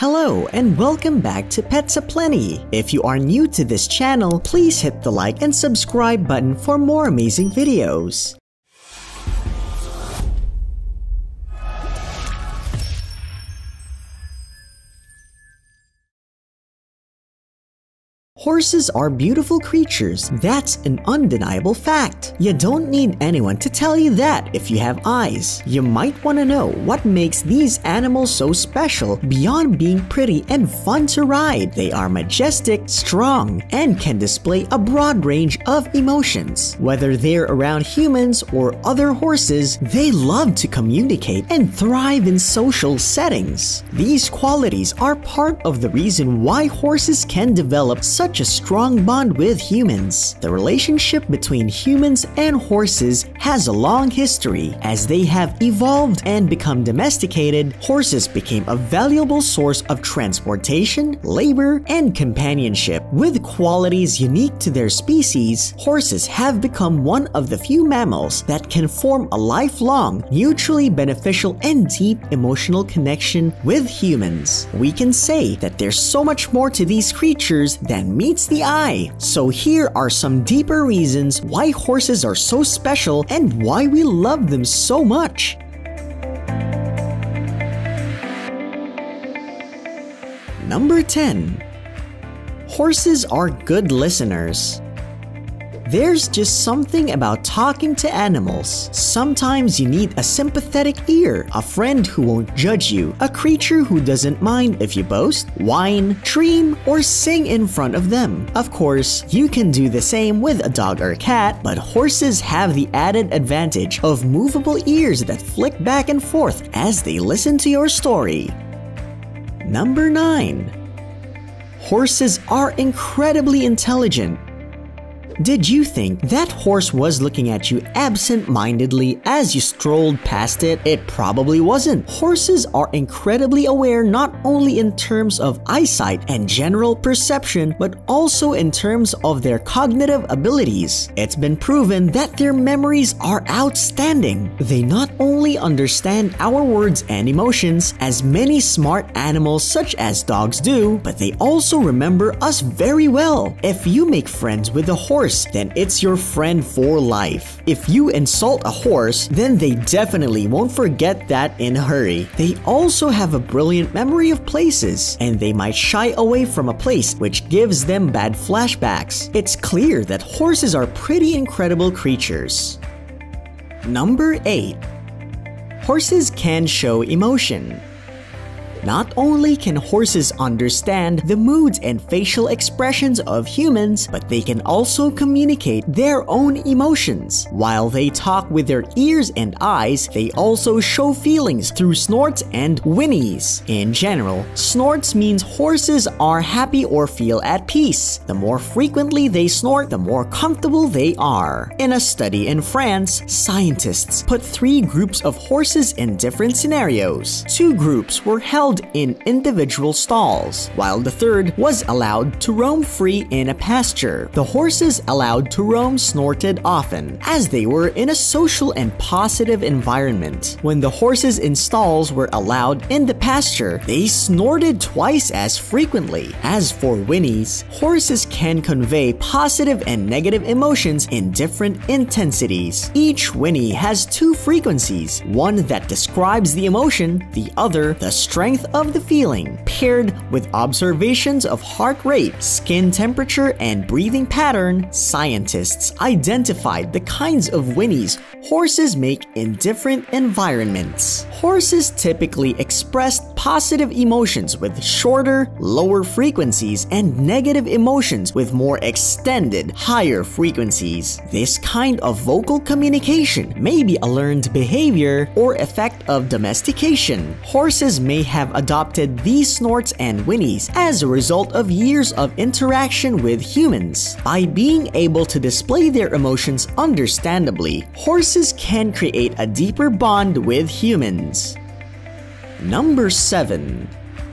Hello and welcome back to Pets Aplenty. If you are new to this channel, please hit the like and subscribe button for more amazing videos. Horses are beautiful creatures. That's an undeniable fact. You don't need anyone to tell you that if you have eyes. You might want to know what makes these animals so special beyond being pretty and fun to ride. They are majestic, strong, and can display a broad range of emotions. Whether they're around humans or other horses, they love to communicate and thrive in social settings. These qualities are part of the reason why horses can develop such a strong bond with humans. The relationship between humans and horses has a long history. As they have evolved and become domesticated, horses became a valuable source of transportation, labor, and companionship. With qualities unique to their species, horses have become one of the few mammals that can form a lifelong, mutually beneficial, and deep emotional connection with humans. We can say that there's so much more to these creatures than meets the eye. So here are some deeper reasons why horses are so special and why we love them so much. Number 10. Horses are good listeners. There's just something about talking to animals. Sometimes you need a sympathetic ear, a friend who won't judge you, a creature who doesn't mind if you boast, whine, dream, or sing in front of them. Of course, you can do the same with a dog or cat, but horses have the added advantage of movable ears that flick back and forth as they listen to your story. Number 9. Horses are incredibly intelligent. Did you think that horse was looking at you absent-mindedly as you strolled past it? It probably wasn't. Horses are incredibly aware not only in terms of eyesight and general perception, but also in terms of their cognitive abilities. It's been proven that their memories are outstanding. They not only understand our words and emotions as many smart animals such as dogs do, but they also remember us very well. If you make friends with a horse, then it's your friend for life. If you insult a horse, then they definitely won't forget that in a hurry. They also have a brilliant memory of places, and they might shy away from a place which gives them bad flashbacks. It's clear that horses are pretty incredible creatures. Number 8. Horses can show emotion. Not only can horses understand the moods and facial expressions of humans, but they can also communicate their own emotions. While they talk with their ears and eyes, they also show feelings through snorts and whinnies. In general, snorts means horses are happy or feel at peace. The more frequently they snort, the more comfortable they are. In a study in France, scientists put 3 groups of horses in different scenarios. 2 groups were held in individual stalls, while the third was allowed to roam free in a pasture. The horses allowed to roam snorted often, as they were in a social and positive environment. When the horses in stalls were allowed in the pasture, they snorted twice as frequently. As for whinnies, horses can convey positive and negative emotions in different intensities. Each whinny has 2 frequencies, one that describes the emotion, the other the strength of the feeling. Paired with observations of heart rate, skin temperature, and breathing pattern, scientists identified the kinds of whinnies horses make in different environments. Horses typically expressed positive emotions with shorter, lower frequencies and negative emotions with more extended, higher frequencies. This kind of vocal communication may be a learned behavior or effect of domestication. Horses may have adopted these snorts and whinnies as a result of years of interaction with humans. By being able to display their emotions understandably, horses can create a deeper bond with humans. Number 7.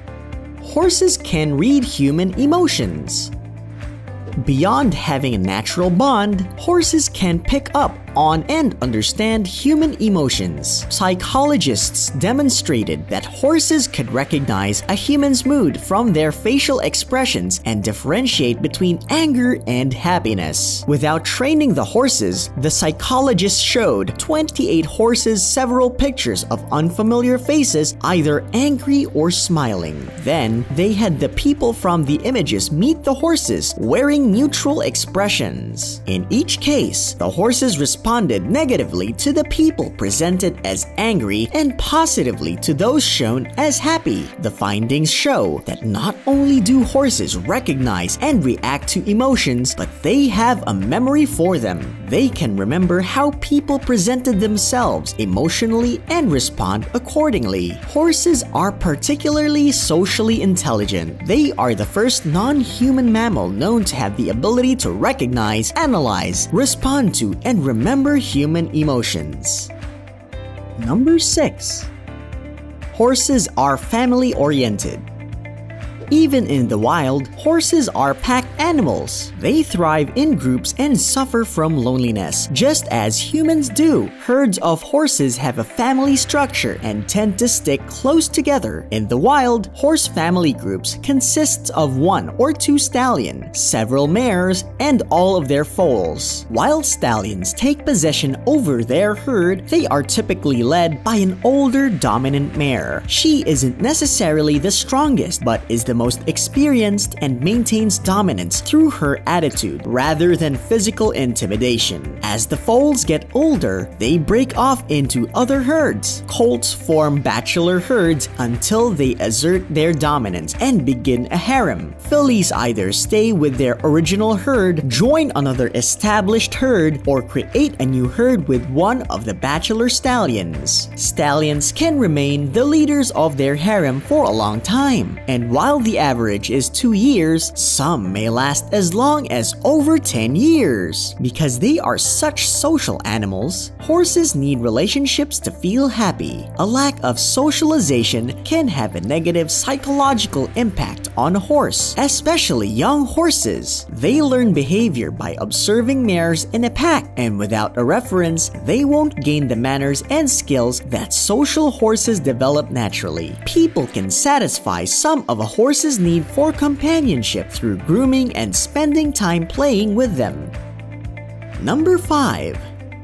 Horses can read human emotions. Beyond having a natural bond, horses can pick up on and understand human emotions. Psychologists demonstrated that horses could recognize a human's mood from their facial expressions and differentiate between anger and happiness. Without training the horses, the psychologists showed 28 horses several pictures of unfamiliar faces, either angry or smiling. Then, they had the people from the images meet the horses, wearing neutral expressions. In each case, the horses responded negatively to the people presented as angry and positively to those shown as happy. The findings show that not only do horses recognize and react to emotions, but they have a memory for them. They can remember how people presented themselves emotionally and respond accordingly. Horses are particularly socially intelligent. They are the first non-human mammal known to have the ability to recognize, analyze, respond to, and remember human emotions. Number 6. Horses are family-oriented. Even in the wild, horses are pack animals. They thrive in groups and suffer from loneliness, just as humans do. Herds of horses have a family structure and tend to stick close together. In the wild, horse family groups consist of 1 or 2 stallions, several mares, and all of their foals. While stallions take possession over their herd, they are typically led by an older dominant mare. She isn't necessarily the strongest, but is the most experienced and maintains dominance through her attitude rather than physical intimidation. As the foals get older, they break off into other herds. Colts form bachelor herds until they assert their dominance and begin a harem. Fillies either stay with their original herd, join another established herd, or create a new herd with one of the bachelor stallions. Stallions can remain the leaders of their harem for a long time, and while the average is 2 years, some may last as long as over 10 years. Because they are such social animals, horses need relationships to feel happy. A lack of socialization can have a negative psychological impact on a horse, especially young horses. They learn behavior by observing mares in a pack, and without a reference, they won't gain the manners and skills that social horses develop naturally. People can satisfy some of a horse's need for companionship through grooming and spending time playing with them. Number 5.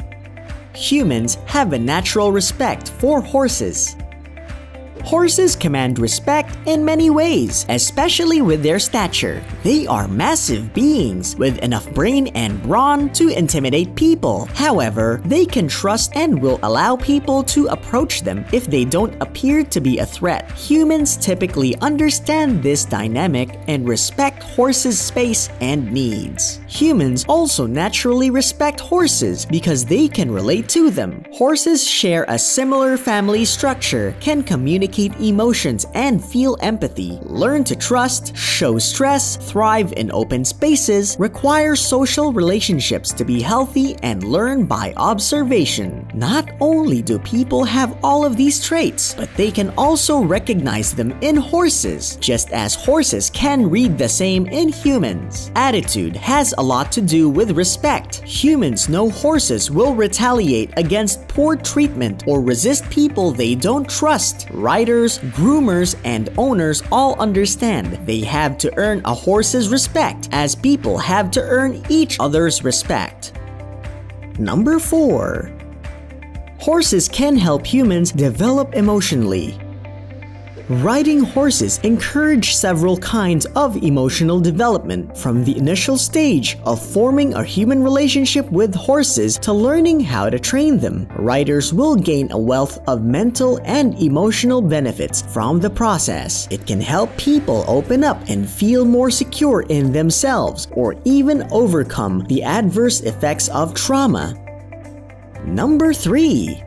Humans have a natural respect for horses. Horses command respect in many ways, especially with their stature. They are massive beings with enough brain and brawn to intimidate people. However, they can trust and will allow people to approach them if they don't appear to be a threat. Humans typically understand this dynamic and respect horses' space and needs. Humans also naturally respect horses because they can relate to them. Horses share a similar family structure, can communicate emotions and feel empathy, learn to trust, show stress, thrive in open spaces, require social relationships to be healthy, and learn by observation. Not only do people have all of these traits, but they can also recognize them in horses, just as horses can read the same in humans. Attitude has a lot to do with respect. Humans know horses will retaliate against poor treatment or resist people they don't trust. Riders, groomers, and owners all understand they have to earn a horse's respect, as people have to earn each other's respect. Number 4. Horses can help humans develop emotionally. Riding horses encourage several kinds of emotional development, from the initial stage of forming a human relationship with horses to learning how to train them. Riders will gain a wealth of mental and emotional benefits from the process. It can help people open up and feel more secure in themselves, or even overcome the adverse effects of trauma. Number 3.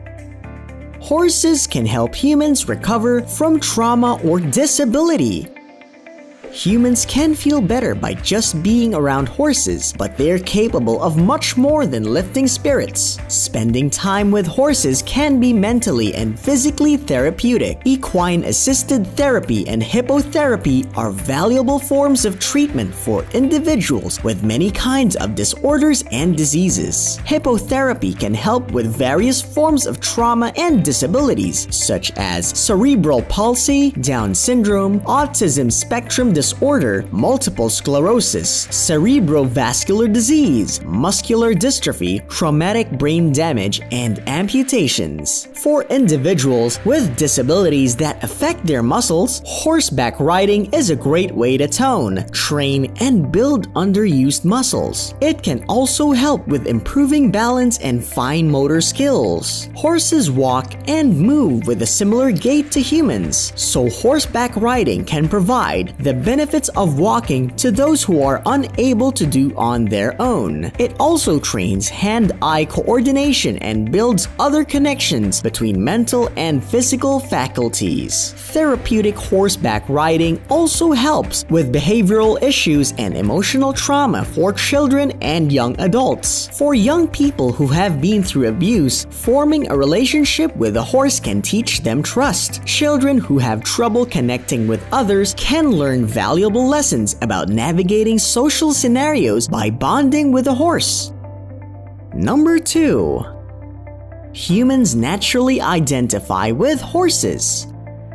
Horses can help humans recover from trauma or disability. Humans can feel better by just being around horses, but they're capable of much more than lifting spirits. Spending time with horses can be mentally and physically therapeutic. Equine-assisted therapy and hippotherapy are valuable forms of treatment for individuals with many kinds of disorders and diseases. Hippotherapy can help with various forms of trauma and disabilities, such as cerebral palsy, Down syndrome, autism spectrum disorder, multiple sclerosis, cerebrovascular disease, muscular dystrophy, traumatic brain damage, and amputations. For individuals with disabilities that affect their muscles, horseback riding is a great way to tone, train, and build underused muscles. It can also help with improving balance and fine motor skills. Horses walk and move with a similar gait to humans, so horseback riding can provide the benefits of walking to those who are unable to do on their own. It also trains hand-eye coordination and builds other connections between mental and physical faculties. Therapeutic horseback riding also helps with behavioral issues and emotional trauma for children and young adults. For young people who have been through abuse, forming a relationship with a horse can teach them trust. Children who have trouble connecting with others can learn valuable lessons about navigating social scenarios by bonding with a horse. Number 2. Humans naturally identify with horses.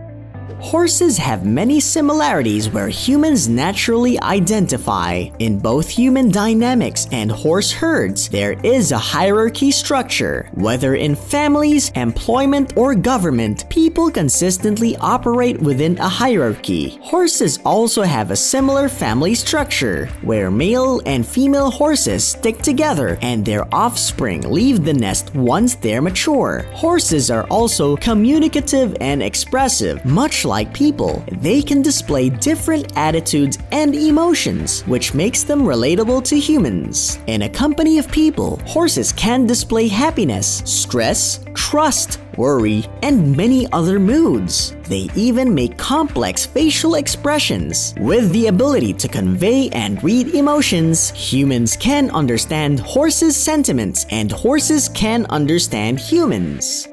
Horses have many similarities where humans naturally identify. In both human dynamics and horse herds, there is a hierarchy structure. Whether in families, employment, or government, people consistently operate within a hierarchy. Horses also have a similar family structure, where male and female horses stick together and their offspring leave the nest once they're mature. Horses are also communicative and expressive, much like people. They can display different attitudes and emotions, which makes them relatable to humans. In a company of people, horses can display happiness, stress, trust, worry, and many other moods. They even make complex facial expressions. With the ability to convey and read emotions, humans can understand horses' sentiments and horses can understand humans.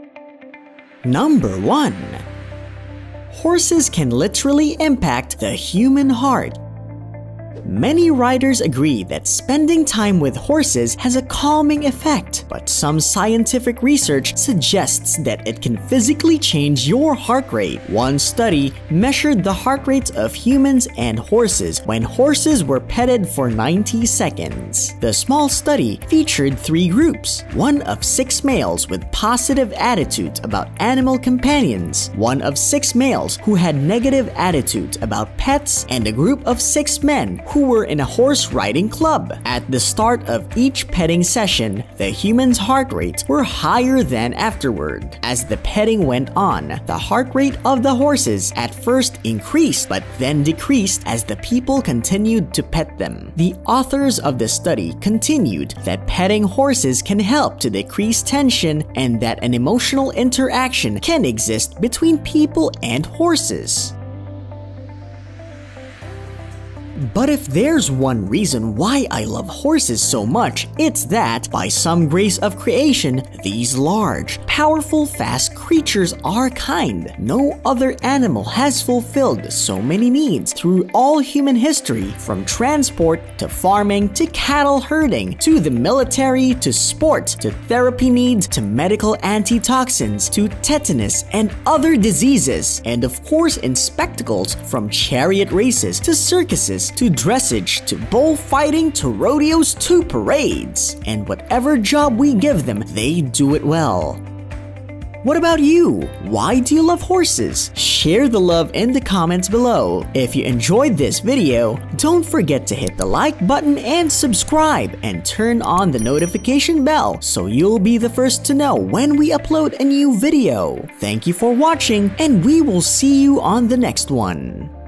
Number 1. Horses can literally impact the human heart. Many riders agree that spending time with horses has a calming effect, but some scientific research suggests that it can physically change your heart rate. One study measured the heart rates of humans and horses when horses were petted for 90 seconds. The small study featured 3 groups, one of 6 males with positive attitudes about animal companions, one of 6 males who had negative attitudes about pets, and a group of 6 men who were in a horse riding club. At the start of each petting session, the humans' heart rates were higher than afterward. As the petting went on, the heart rate of the horses at first increased but then decreased as the people continued to pet them. The authors of the study continued that petting horses can help to decrease tension and that an emotional interaction can exist between people and horses. But if there's one reason why I love horses so much, it's that, by some grace of creation, these large, powerful, fast creatures are kind. No other animal has fulfilled so many needs through all human history, from transport to farming to cattle herding to the military to sport to therapy needs to medical antitoxins to tetanus and other diseases, and of course in spectacles from chariot races to circuses to dressage, to bullfighting, to rodeos, to parades. And whatever job we give them, they do it well. What about you? Why do you love horses? Share the love in the comments below. If you enjoyed this video, don't forget to hit the like button and subscribe and turn on the notification bell so you'll be the first to know when we upload a new video. Thank you for watching and we will see you on the next one.